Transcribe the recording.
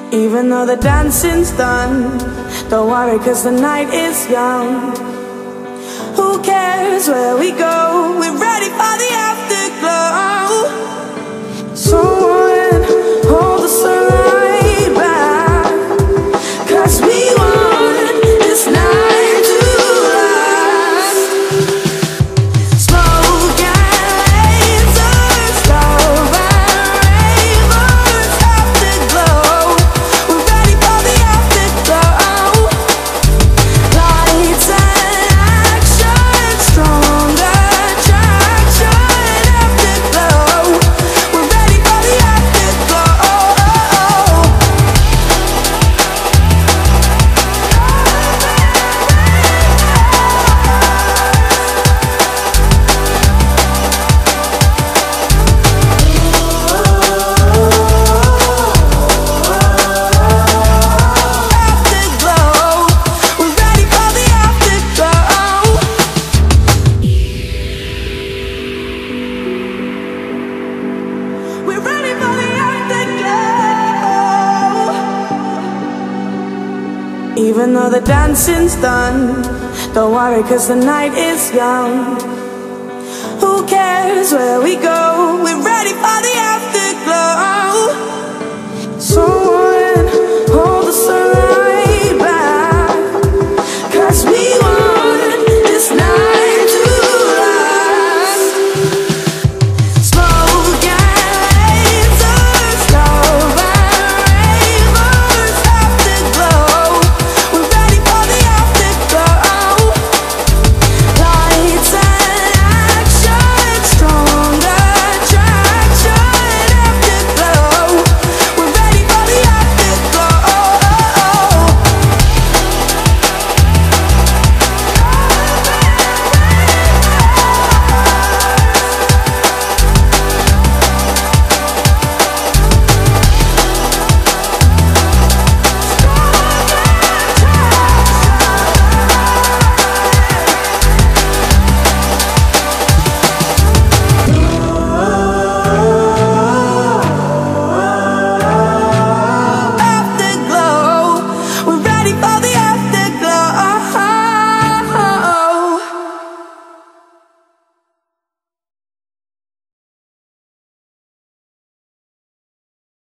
Even though the dancing's done, don't worry 'cause the night is young. Who cares where we go? We're ready for the afterglow. Someone hold the sunlight back, 'cause we want this night to last. Smoke and lasers, love and ravers, afterglow. We're ready for the afterglow. Lights and action, stronger attraction, afterglow. We're ready for the afterglow. Afterglow. We're ready for the afterglow. We're ready for the afterglow. Even though the dancing's done, don't worry 'cause the night is young. Who cares where we go? We're ready for the afterglow. So